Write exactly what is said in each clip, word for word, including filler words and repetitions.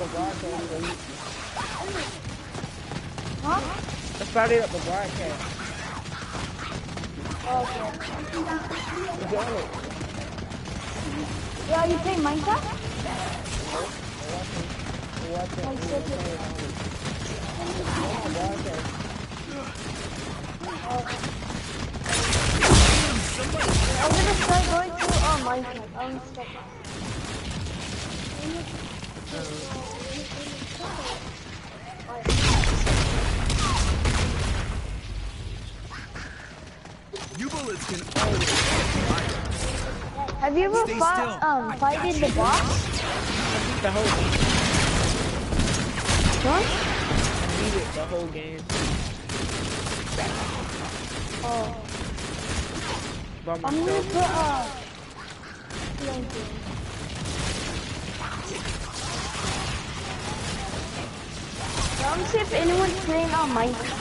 the broadcast. Huh? I started up the broadcast. Okay. Join it. Yeah, you play Minecraft? Nope. I'm watching. I'm watching. I'm watching. Okay. I'm gonna start going to uh, Minecraft. I'm gonna start. You bullets can always fire. Have you ever Stay fought, still. um, fighting the boss? I beat the whole game. Huh? I beat it the whole game. Oh. By I'm gonna myself. put, uh, blanket. I'm gonna see if anyone's playing on Minecraft.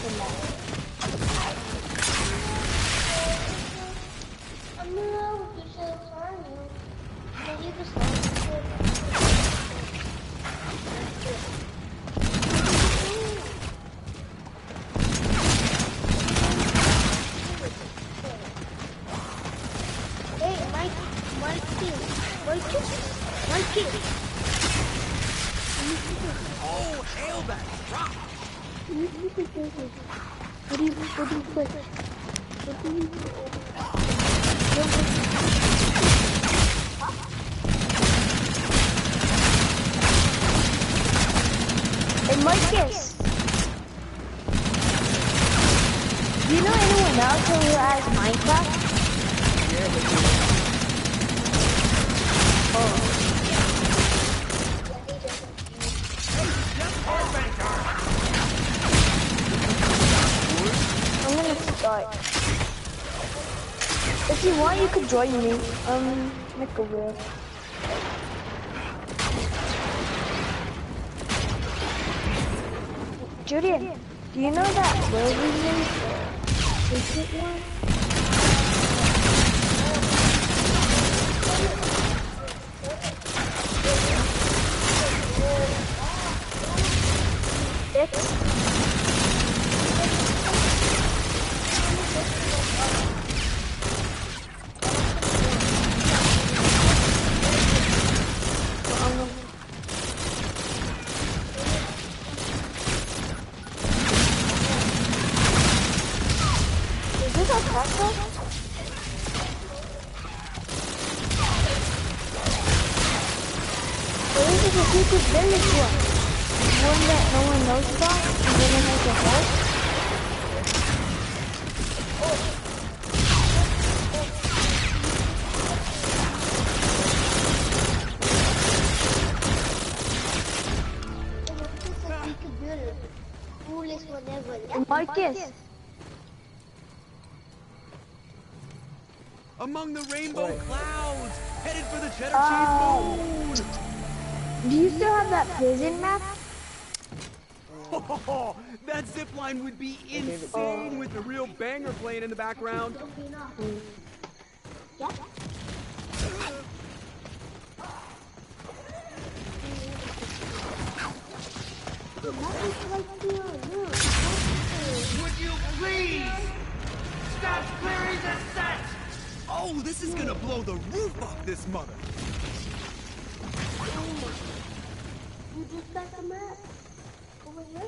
Hey, Mike, Mike, Mike, Mike. Oh, hail that drop. What do you, what do you put? What do you Hey, Marcus. Do you know anyone else who has Minecraft? Yeah, but Oh. I'm gonna start. If you want, you could join me. Um, make a wheel. Julian, do you know that wheel we made? Is it one? Six? Is this a castle? Or is it a secret village one? One that no one knows about? And then it has a house? Coolest one ever. Marcus, Among the rainbow What? clouds, headed for the cheddar Oh. cheese moon. do you still have that prison map? Oh, that zip line would be insane with the real banger playing in the background. Yeah. Would you please stop clearing the set? Oh, this is gonna blow the roof off this mother. You just got the map. Over here.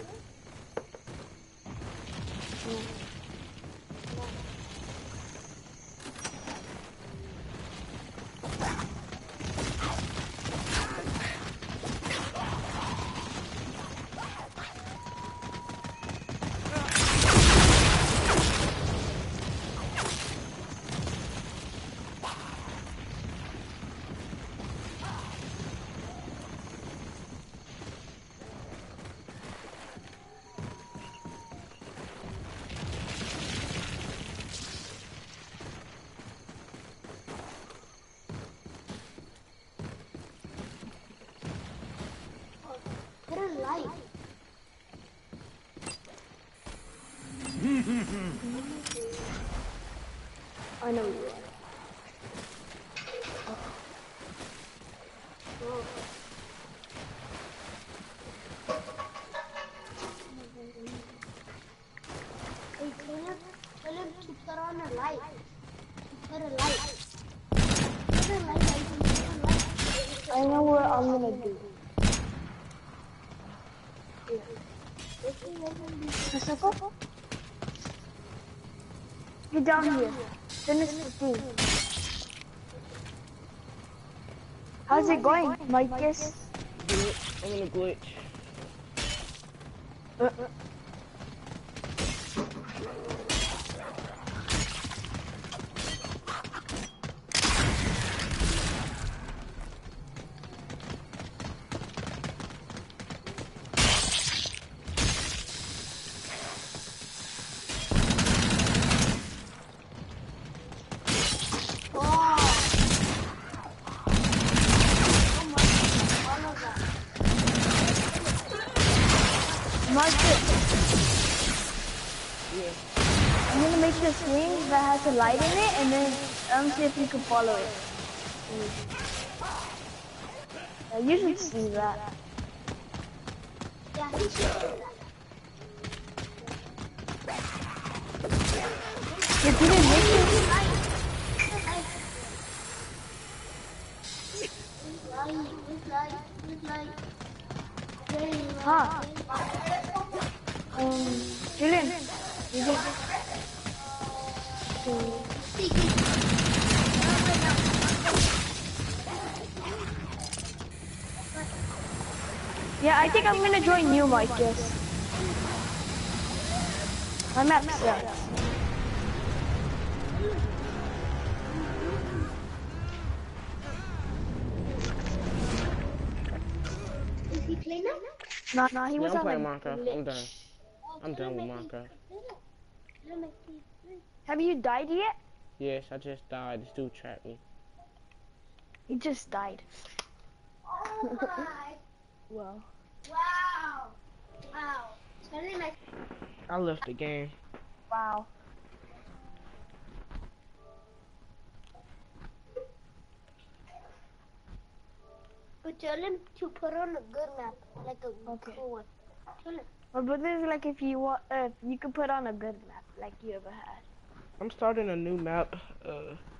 Get a light. I know you are. I know what I'm gonna do. A circle? Get down here. Finish the thing. How's it going, Marcus? Good. I'm in a glitch. Uh, Marcus, Yeah. I'm gonna make this thing that has a light in it, and then um, see if you can follow it. Yeah, you should see that. You didn't make it? Huh? Um, Julian, you did. Yeah, I think I'm gonna join you, Marcus. My map sucks. Is he playing now? No, no, he Yeah, was I'm on playing like Minecraft. I'm done. glitch. I'm done with Minecraft. Have you died yet? Yes, I just died. This dude trapped me. He just died. Oh my! Well, Wow! Wow! Suddenly my I left the game. wow. but tell him to put on a good map, like a Okay. cool one. Tell him. Well, but this is like if you want, uh, if you could put on a good map, like you ever had. I'm starting a new map. Uh,